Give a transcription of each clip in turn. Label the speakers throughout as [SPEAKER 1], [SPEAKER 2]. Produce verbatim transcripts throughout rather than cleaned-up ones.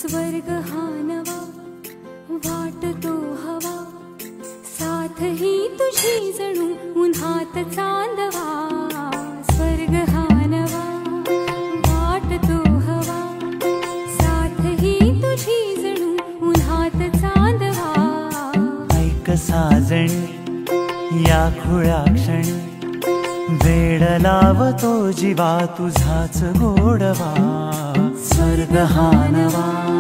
[SPEAKER 1] स्वर्ग हा नवा वाटतो हवा, साथ ही तुझी जणू उन्हात चांदवा. स्वर्ग हा नवा वाटतो हवा, साथ ही तुझी जणू उन्हात चांदवा.
[SPEAKER 2] ऐक साजणी या खुळ्या क्षणी, वेड लावतो जीवा तुझाच गोडवा. स्वर्ग हा नवा.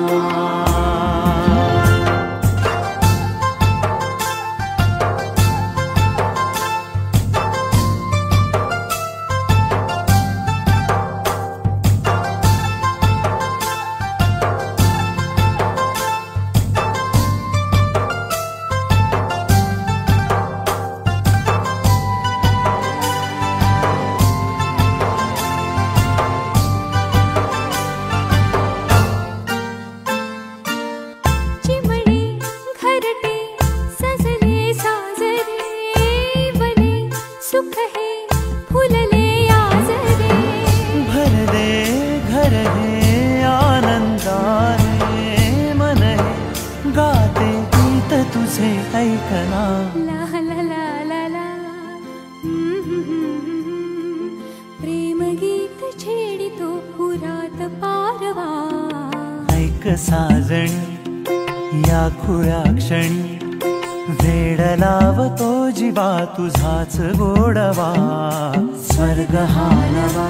[SPEAKER 2] साजणी या खुळ्या क्षणी, वेड लावतो जीवा तुझाच गोडवा. स्वर्ग हा नवा.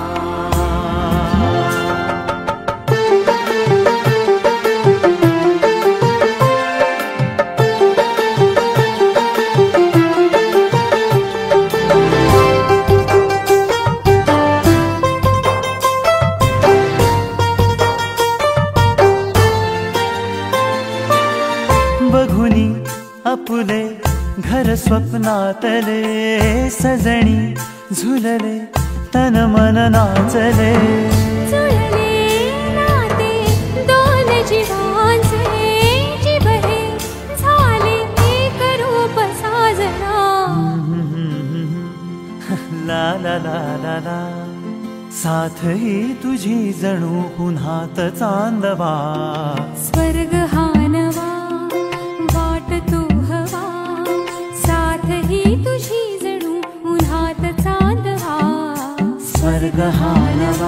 [SPEAKER 2] बघुनी आपुले घर स्वप्नातले, सजणी झुलले तन मन नाचले.
[SPEAKER 1] जुळले नाते दोन जीवांचे, जीव हे झाले एक रूप साजना.
[SPEAKER 2] ला ला ला ला ला. साथ ही तुझी जणू उन्हात चांदवा.
[SPEAKER 1] स्वर्ग हा नवा वाटतो हवा, साथ ही तुझी जणू उन्हात चांदवा.
[SPEAKER 2] स्वर्ग हा नवा.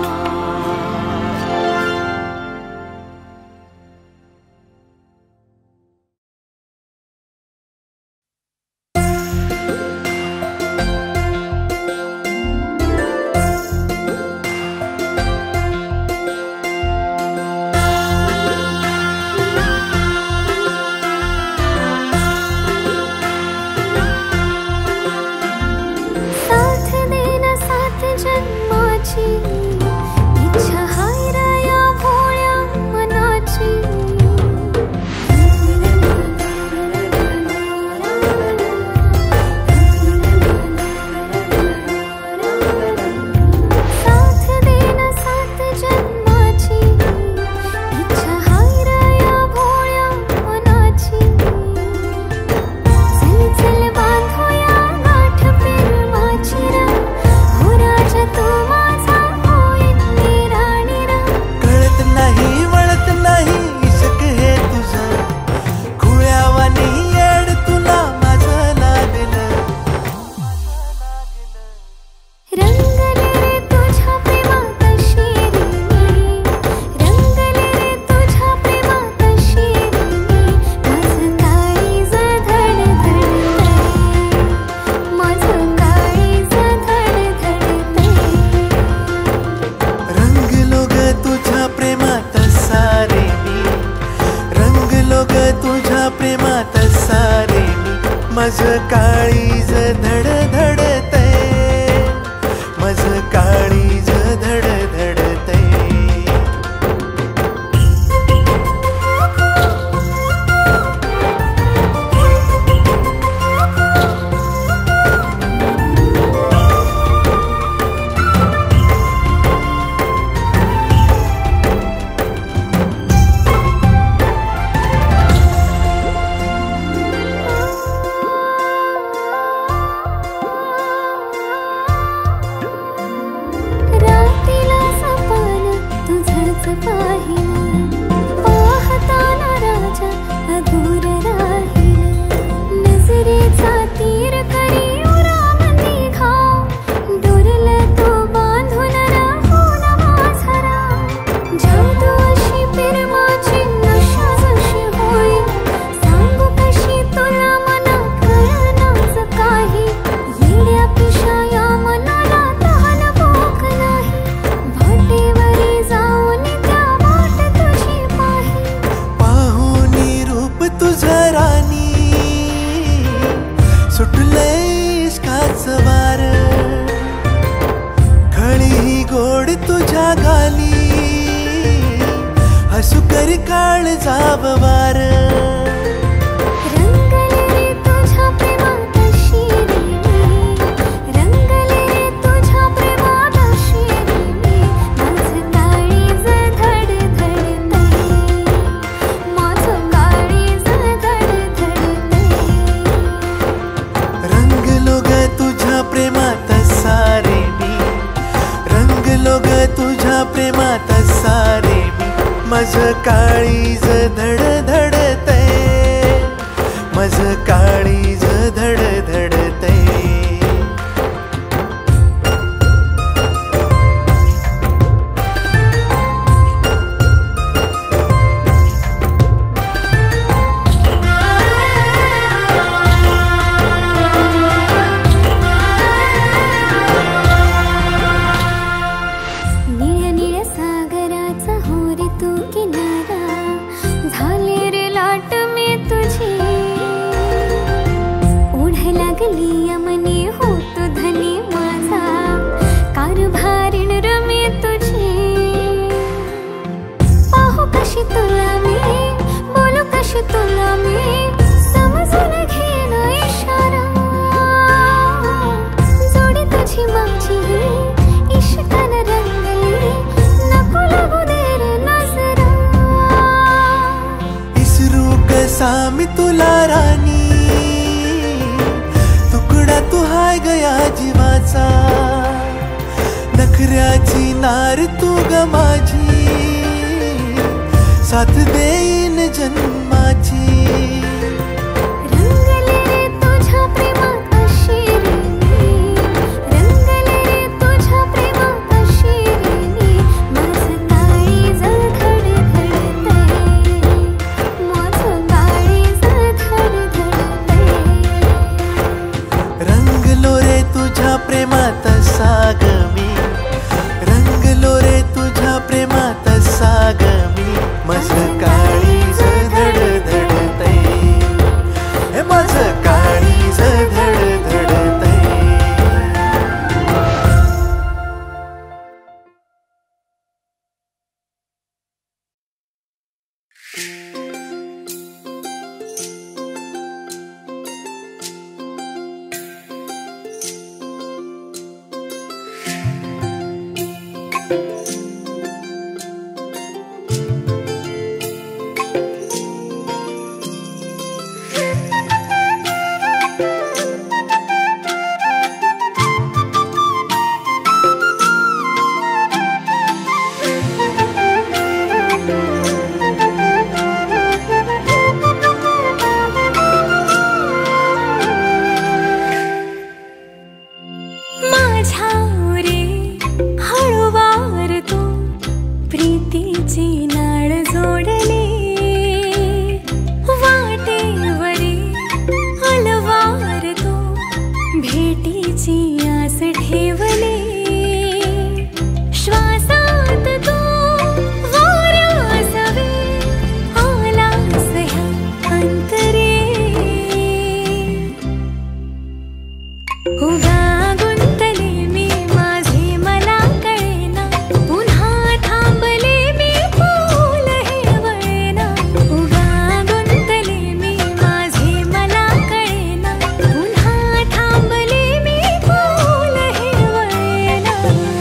[SPEAKER 3] माझं काळीज धडधडतय, माझं काळीज धडधडतय. कधी काळ जाव वार
[SPEAKER 1] रंगले तुझ्या प्रेमात शिरी मी, रंगले तुझ्या प्रेमात शिरी मी, माझं काळीज धडधडतंय, माझं काळीज धडधडतंय.
[SPEAKER 3] रंगलो ग तुझ्या प्रेमात सारे मी, रंगलो ग तुझ्या प्रेमात सारे मी, माझं काळीज धडधडतंय, माझं काळीज धडधडतंय.
[SPEAKER 1] निळ्या निळ्या सागराचा हो रे तू किनारा, झाले रे लाट मी तुझी, ओढ लागली यमनी होत धनी माझा, कारभारीण रमी तुझी. पाहू कशी तुला मी, बोलू कशी तुला मी, समजून घेण इशारा, जोडी तुझी माझी इश्कान रंगली, नको लागू दे रे नजरा.
[SPEAKER 3] इसरू कसा मी तुला राणी, तुकडा तू हाय गया जीवाचा, नखऱ्याची नार तू ग माझी, साथ देईन जन्माची.
[SPEAKER 1] रंगले तुझ्या प्रेमात शिरी मी, रंगले तुझ्या प्रेमात शिरी मी, माझं काळीज धडधडतंय, माझं काळीज धडधडतंय.
[SPEAKER 3] रंगलो रे तुझ्या प्रेमात साग मी, रंगलो रे तुझ्या प्रेमात साग मी, माझं काळीज धडधडतंय, हे माझं काळीज धडधडतंय.
[SPEAKER 1] माझ्या रे हळूवार तू प्रीतीची नाळ जोडली, वाटेवरी अलवार तू भेटीची आस ठेवली, श्वासात तू वाऱ्यासवे आलास ह्या अंतरे. उगा गुंतले मी माझे मला कळेना, पुन्हा थांबले मी फूल हे वळेना. उगा गुंतले मी माझे मला कळेना, पुन्हा थांबले मी फूल हे वळेना.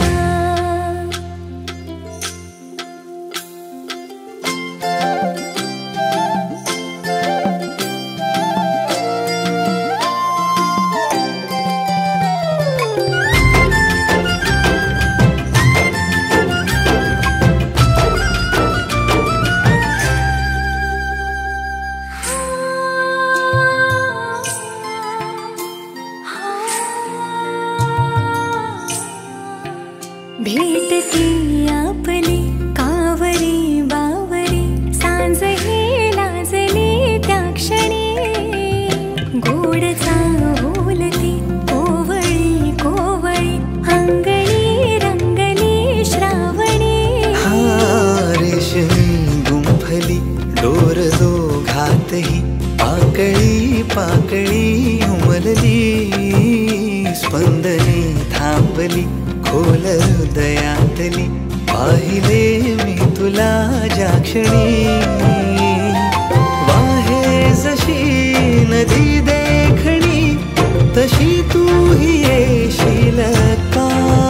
[SPEAKER 1] भेटती आपली कावरी बावरी, सांज हे लाजली त्या क्षणी, गोड चाहुलती कोवळी कोवळी, अंगणी रंगली श्रावणी.
[SPEAKER 3] हा रेशमी गुंफली दोर दोघातही, पाकळी पाकळी उमलली, स्पंदने थांबली खोल हृदयातली, पाहिले मी तु तुला ज्या क्षणी वाहे जशी नदी देखणी तशी तू ही येशील का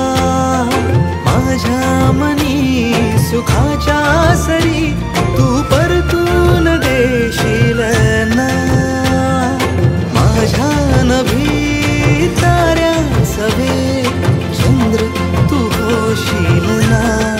[SPEAKER 3] माझ्या मनी सुखाच्या सरी तू परतून देशील ना माझ्या नभी ताऱ्या सवे चंद्र तू होशील ना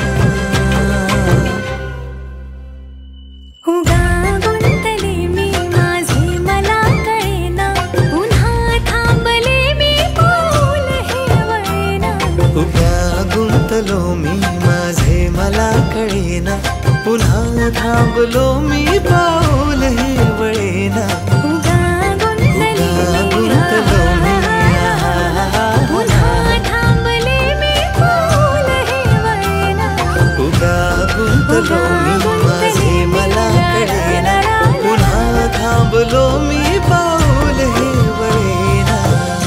[SPEAKER 3] गुंतलो मी माझे मला कळेना पुन्हा थांबलो मी पाऊल हे वळेना गुंतलो मी पुन्हा थांबले मी पाऊल हे वळेना गुंतलो मी माझे मला कळेना पुन्हा थांबलो मी पाऊल हे वळेना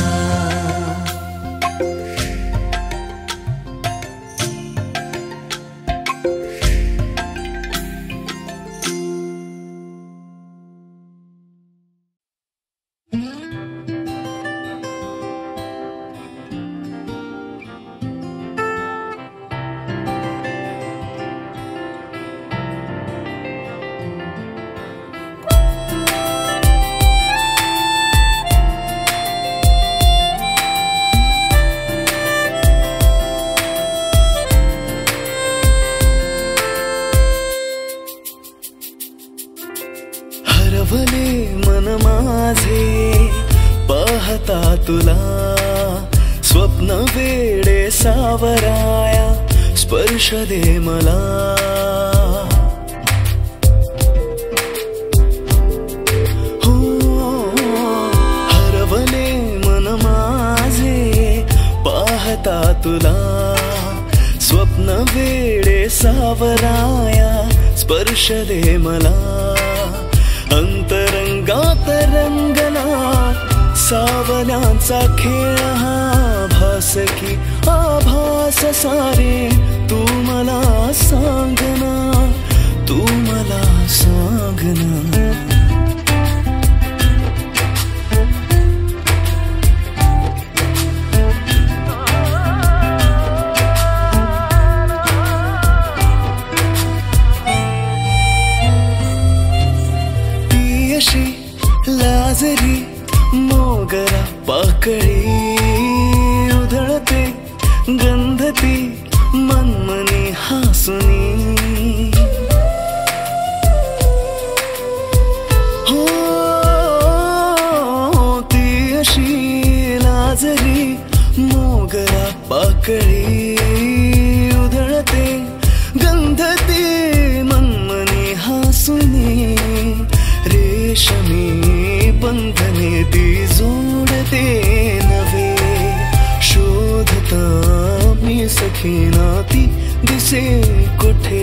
[SPEAKER 3] हरवले मन माझे पाहता तुला स्वप्न वेडे सावराया स्पर्श दे मला हो हरवले मन माझे पाहता तुला स्वप्न वेडे सावराया स्पर्श दे मला अंतरंगात रंगला सावल्यांचा खेळ हा भास की आभास सारे तू मला सांगना तू मला सांगना लाजरी मोगरा पाकळी उधळते गंधती मनमनी हासुनी हो ती अशी लाजरी मोगरा पाकळी उधळते गंधती मनमनी हासुनी रेशमी बंधने ती जोडते नवे शोधता मी सखीना ती दिसे कुठे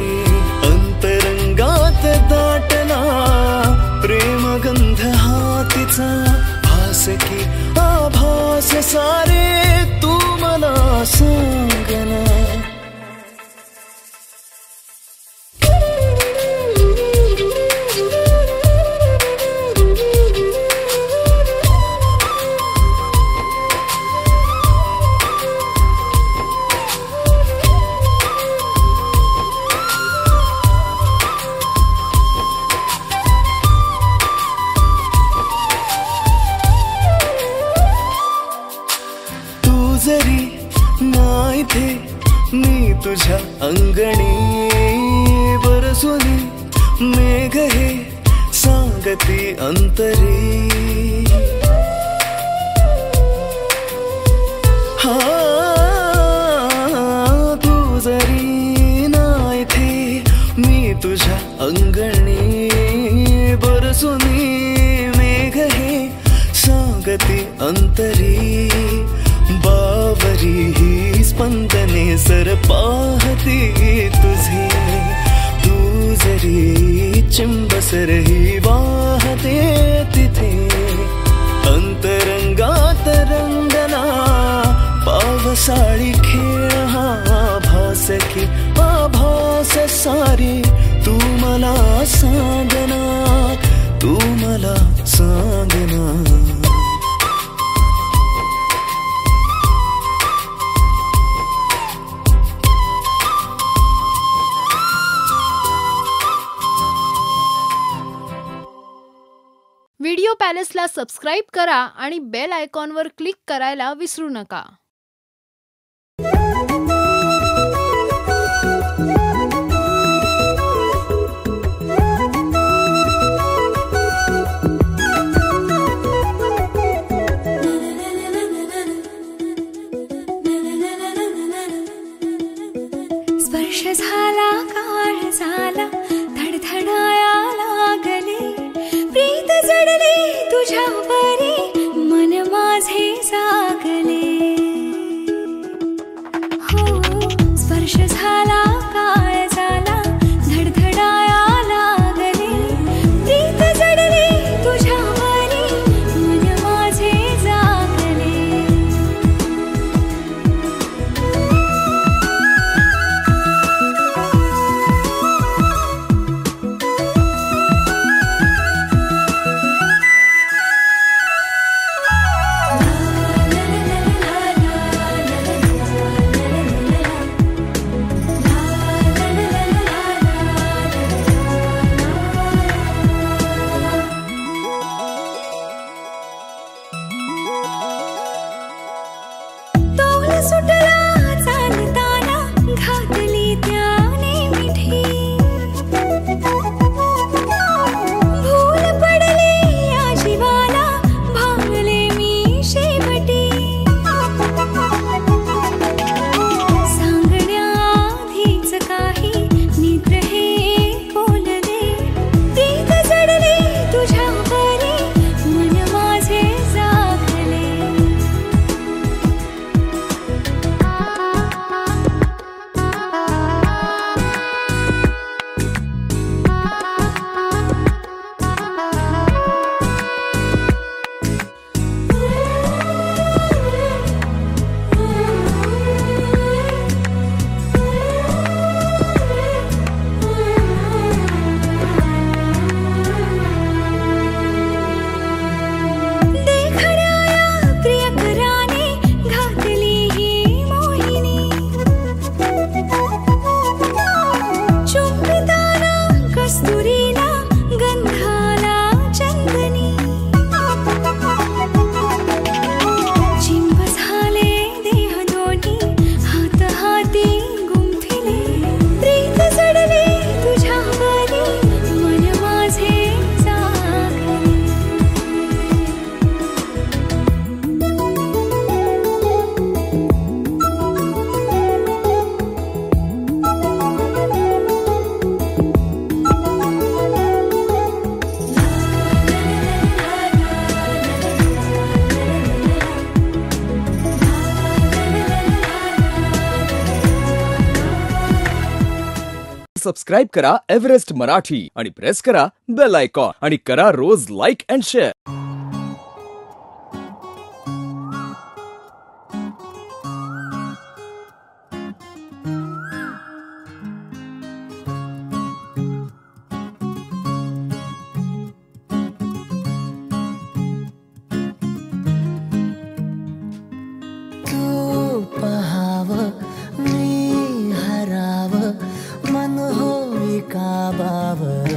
[SPEAKER 3] अंतरंगात दाटला प्रेमगंध हा तिचा भास की आभास सारे तू मला सांगना जरी नाही थे मी तुझ्या अंगणी बरसुनी मेघ हे सांगती अंतरी हा तू जरी नाही थे मी तुझ्या अंगणी बरसुनी मेघ हे सांगती अंतरी बावरी ही स्पंदने सर पाहती तुझे तू जरी चिंबसर ही वाहते तिथे अंतरंगात रंगला पावसाळी खेळ हा भास की आभास सा सांगना तू मला सांगना.
[SPEAKER 4] व्हिडिओ पॅलेसला सबस्क्राईब करा आणि बेल आयकॉनवर क्लिक करायला विसरू नका.
[SPEAKER 1] स्पर्श झाला काळ झाला धडधडाया लागले प्रीत जडले तुझ्यावरी मन माझे जागले. हो स्पर्श झाला काळ झाला धडधडाया लागले प्रीत जडले तुझ्यावरी मन माझे जागले. सुटला चालताना घातली त्याने मिठी भूल पडली या जीवाला भांगले मी शेवटी. सांगण्याआधीच काही निद्र हे बोलले प्रीत जडले तुझ्यावरी मन माझे जागले.
[SPEAKER 5] सबस्क्राईब करा एव्हरेस्ट मराठी आणि प्रेस करा बेल आयकॉन आणि करा रोज लाईक अँड शेअर.
[SPEAKER 3] तू पहाव मी हराव मन होई काबावर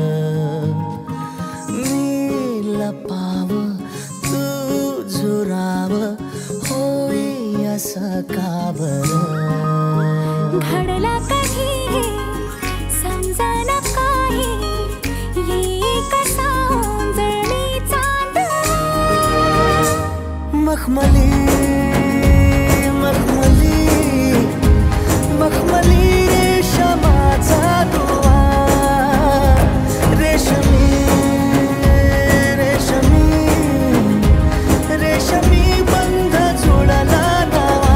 [SPEAKER 3] मी लपाव तू झुराव होई असं काबर.
[SPEAKER 1] घडला कधी समजाना काही ये कसा जळली चांद
[SPEAKER 3] मखमली मखमली मखमली रेशमाचा दुवा रेशमी रेशमी रेशमी बंध जुळला नवा.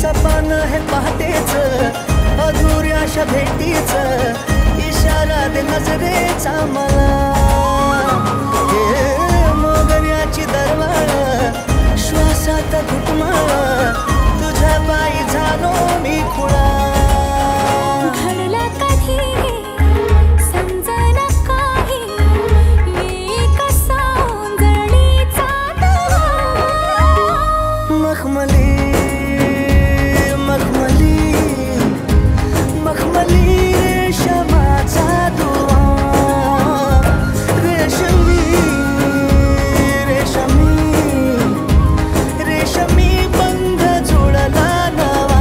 [SPEAKER 3] सपान हे पहाटेच अधुऱ्याशा भेटीच इशारा दे नजरेचा मला हे मोगऱ्याची दरवाळ श्वासात घुटमाळ तुझ्या पायी झालो मी खुळा
[SPEAKER 1] घडला कधी समजना काही एक सौंदर्याचा
[SPEAKER 3] मखमली मखमली मखमली रेशमाचा दुवा रेशमी रेशमी रेशमी बंध जुळला नवा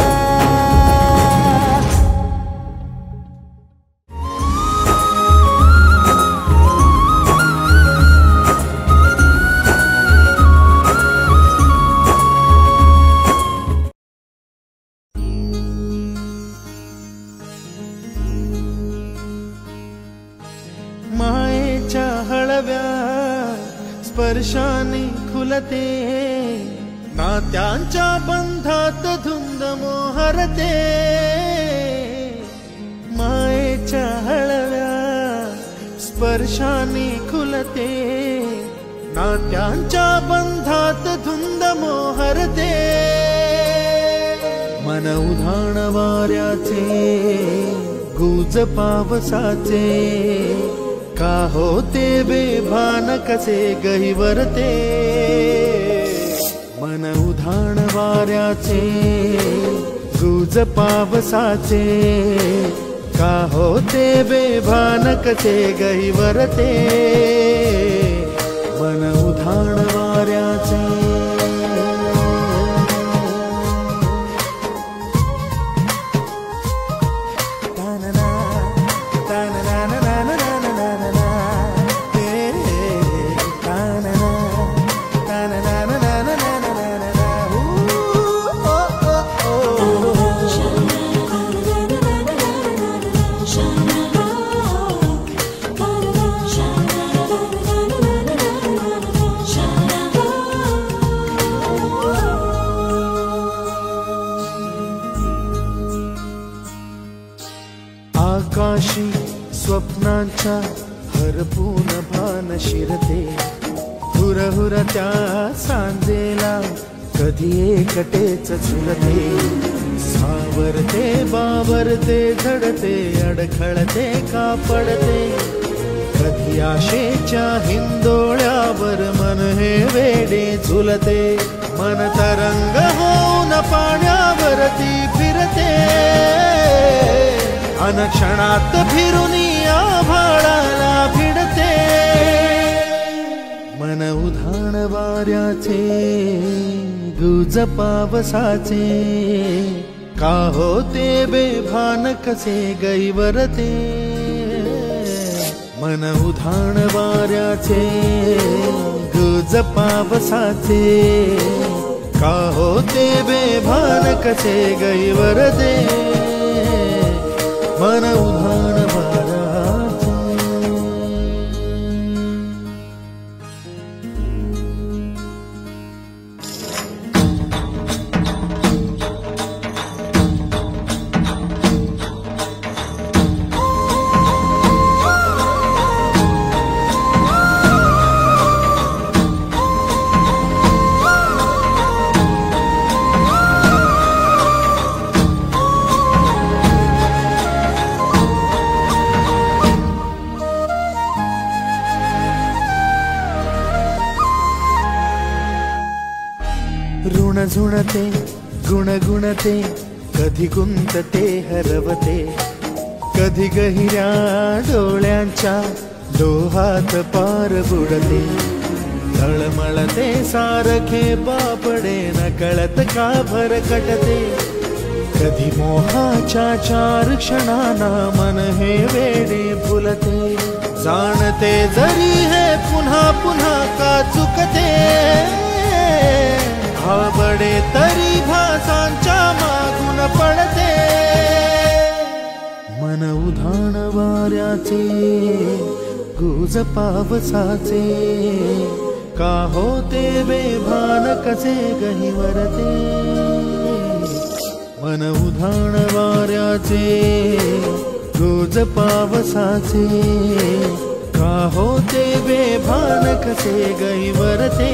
[SPEAKER 6] मायेच्या हळव्या स्पर्शाने खुलते नात्यांच्या बंधात धुंद मोहरते मायेच्या हळव्या स्पर्शाने खुलते नात्यांच्या बंधात धुंद मोहरते मन उधाण वाऱ्याचे गुज पावसाचे का होते बेभान कसे गहिवरते मन उधाण वाऱ्याचे गुज पावसाचे का होते बेभान कसे गहिवरते मन उधाण वाऱ्याचे आकाशी स्वप्नांच्या हरपून भान शिरते हुर हुर त्या सांजेला कधी एकटेच झुरते सावरते बावरते झडते अडखळते का पडते कधी आशेच्या हिंदोळ्यावर मन हे वेडे झुलते मन तरंग होऊन पाण्यावरती फिरते अनक्षणात फिरुनी आभाळाला भिडते मन उधाण वाऱ्याचे गुज पावसाचे का होते बेभान कसे गैवरते मन उधाण वाऱ्याचे गुज पावसाचे का होते बेभान कसे गैवरते मन उधाण वाऱ्याचे ऋण झुणते गुणगुणते कधी गुंतते हरवते कधी गहिऱ्या डोळ्यांच्या डोहात पार बुडते तळमळते सारखे बापडे नकळत का भरकटते कधी मोहाच्या चार क्षणांना मन हे वेडे फुलते जाणते जरी हे पुन्हा पुन्हा का चुकते आवडे तरी भासांच्या मागून पडते मन उधाण वाऱ्याचे गुज पावसाचे का होते बेभान कसे गहिवरते उधाण वाऱ्याचे रोज पावसाचे का होते बेभान कसे गैवरते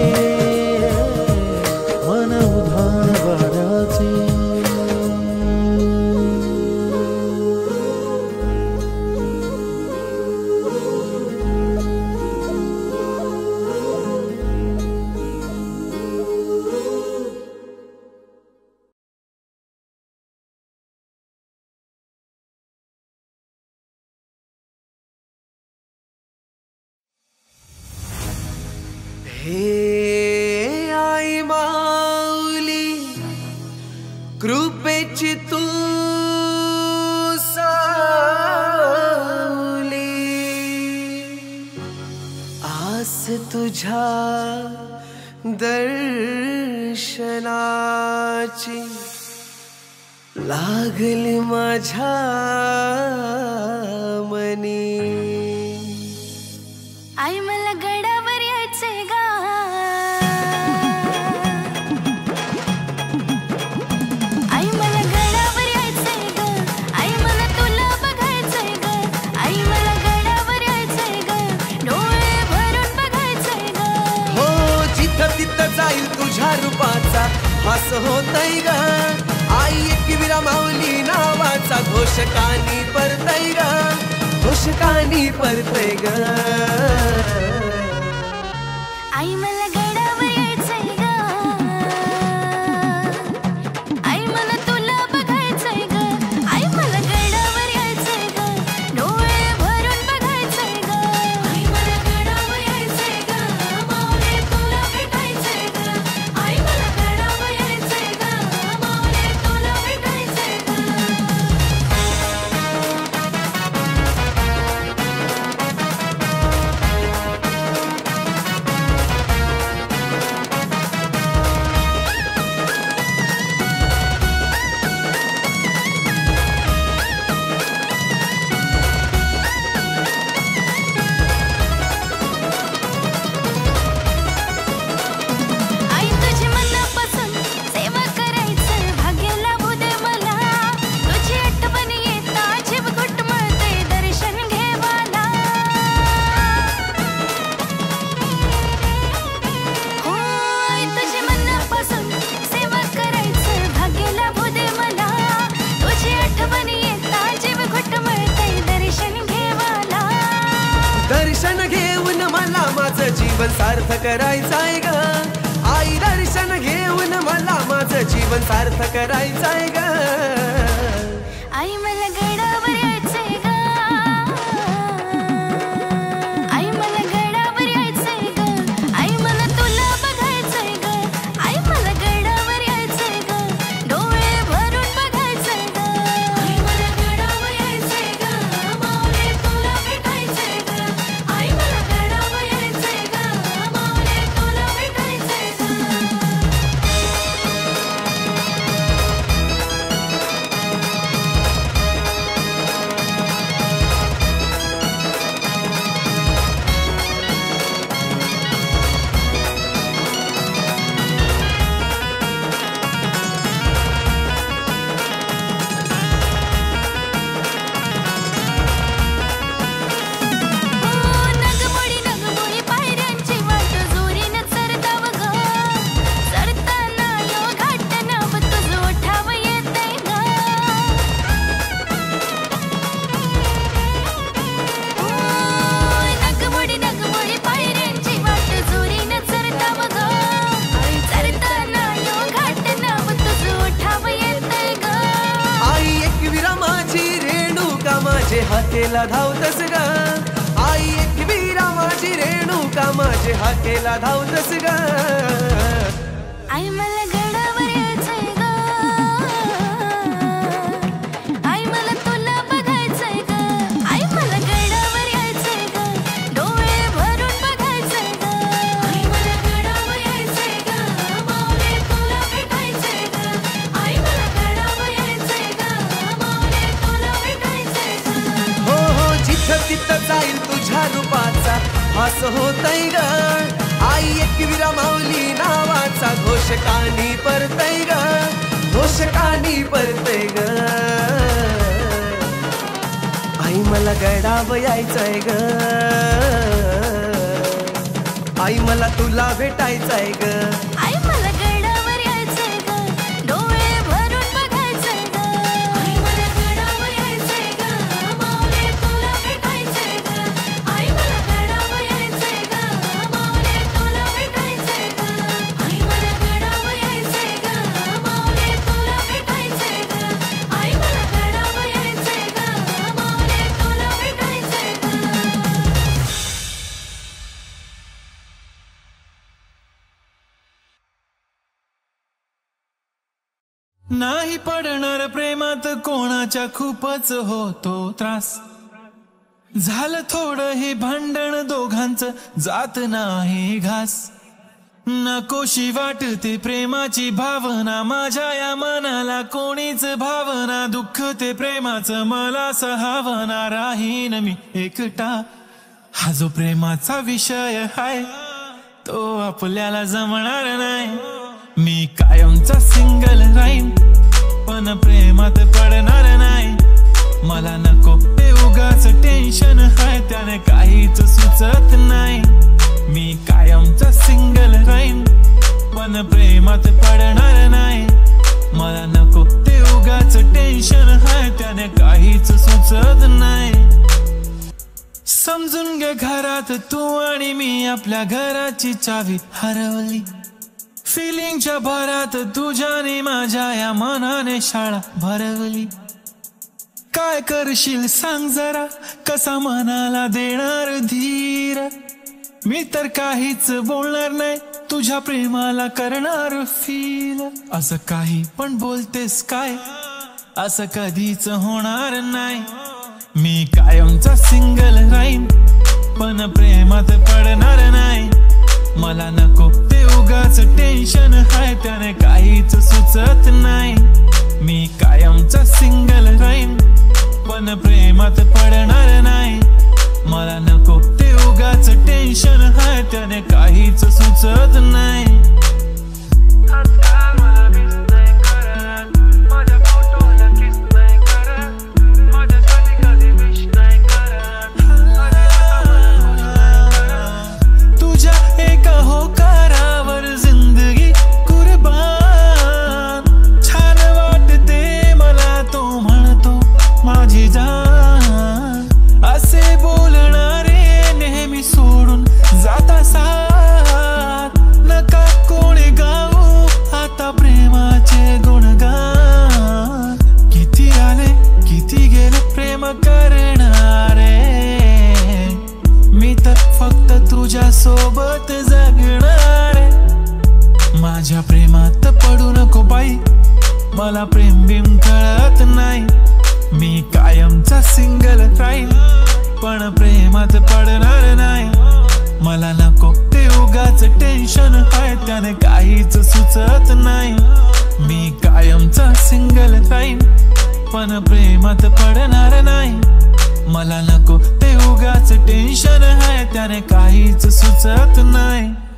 [SPEAKER 6] मन उधाण वाऱ्याचे
[SPEAKER 3] हे आई माऊली कृपेची तू सावली आस तुझ्या दर्शनाची लागली माझ्या मनी
[SPEAKER 1] आई मला गडावर यायचंय गा आई मला गडावर यायचंय ग आई मला तुला बघायचंय ग आई मला गडावर यायचंय ग डोळे भरून बघायचंय ग
[SPEAKER 3] हो जिथं तिथं जाईल तुझ्या रूपाचा हास होतय ग आई एकविरा माऊली नावाचा घोषकानी परतय ग घोषकानी परतय ग
[SPEAKER 1] आई मला गडावर यायचंय ग आई मला तुला बघायचंय ग आई मला गडावर यायचंय ग डोळे भरून बघायचंय ग आई मला गडावर यायचंय ग माऊली तुला भेटायचंय ग आई मला गडावर यायचंय ग माऊली तुला भेटायचंय ग आई तुझी मनापासून सेवा करायचं भाग्य लाभू दे मला तुझी आठवण येता जीव घुटमळते दर्शन घेवाला हो आई तुझी मनापासून सेवा करायचं भाग्य लाभू दे मला तुझी आठवण येता जीव घुटमळते दर्शन घेवाला
[SPEAKER 3] दर्शन घेऊन मला माझं जीवन सार्थ करायचंय ग आई दर्शन घेऊन मला माझं जीवन सार्थ करायचंय ग
[SPEAKER 1] आई मला गडावर यायचंय ग आई मला गडावर यायचंय ग आई मला तुला बघायचंय ग आई मला गडावर यायचंय ग डोळे भरून बघायचंय ग आई मला गडावर यायचंय ग माऊली तुला भेटायचंय ग आई मला गडावर यायचंय ग माऊली तुला भेटायचंय ग नगमोडी नगमोडी पायऱ्यांची वाट जोरीनं चरताव ग चरताना यो घाट नाव तुझं ओठाव येतंय ग नगमोडी नगमोडी पायऱ्यांची वाट जोरीनं चरताव ग चरताना यो घाट नाव तुझं ओठाव येतंय ग
[SPEAKER 3] आई एकविरा माझी रेणुका माझे हाकेला धावतस ग आई एकविरा माझी रेणुका माझे हाकेला धावतस ग
[SPEAKER 1] आई मला गडावर यायचंय ग आई मला तुला बघायचंय ग आई मला गडावर यायचंय ग डोळे भरून बघायचंय ग आई मला गडावर यायचंय ग माऊली तुला भेटायचंय ग आई मला गडावर यायचंय ग माऊली तुला भेटायचंय ग
[SPEAKER 3] हो हो जिथं तिथं जाईल तुझ्या रूपाचा हास होतय ग आई एकविरा माऊली नावाचा घोषकानी परतय ग घोषकानी परतय ग आई मला गडाव यायचंय ग आई मला तुला भेटायचंय ग
[SPEAKER 1] आई मला गडावर यायचंय ग डोळे भरून बघायचंय ग आई मला गडावर यायचंय ग माऊली तुला भेटायचंय ग आई मला गडावर यायचंय ग माऊली तुला भेटायचंय ग आई मला गडावर यायचंय ग माऊली तुला भेटायचंय ग आई मला गडावर यायचंय ग माऊली तुला भेटायचंय ग
[SPEAKER 6] नाही पडणार प्रेमात कोणाच्या खूपच होतो त्रास झालं थोडं हे भांडण दोघांचं जात नाही घास नकोशी वाटते प्रेमाची भावना माझ्या या मनाला कोणीच भावना दुःख ते प्रेमाचं मला सहावना राहीन मी एकटा हा जो प्रेमाचा विषय आहे तो आपल्याला जमणार नाही मी कायमचा सिंगल राहीन पण प्रेमात पडणार नाही मला नको ते उगाच टेन्शन आहे त्याने काहीच सुचत नाही मी कायमचा सिंगल राहीन पण प्रेमात पडणार नाही मला नको ते उगाच टेन्शन आहे त्याने काहीच सुचत नाही समजून घे घरात तू आणि मी आपल्या घराची चावी हरवली फिलिंगच्या भरात तुझ्याने माझ्या या मनाने शाळा भरवली काय करशील सांग जरा कसा मनाला देणार धीर मी तर काहीच बोलणार नाही तुझ्या प्रेमाला करणार फील असं काही पण बोलतेस काय असं कधीच होणार नाही मी कायमचा सिंगल राहीन पण प्रेमात पडणार नाही मला नको ते उगाच टेन्शन आहे त्याने काहीच सुचत नाही मी कायमचा सिंगल राहीन पण प्रेमात पडणार नाही मला नको ते उगाच टेन्शन आहे त्याने काहीच सुचत नाही सोबत जगणार माझ्या प्रेमात पडू नको बाई मला प्रेम बिम कळत नाही मी कायमचा सिंगल राहील पण प्रेमात पडणार नाही मला नको ते उगाच टेन्शन आहे त्याने काहीच सुचत नाही मी कायमचा सिंगल राहील पण प्रेमात पडणार नाही मला नको ते उगाच टेन्शन आहे त्याने काहीच सुचत नाही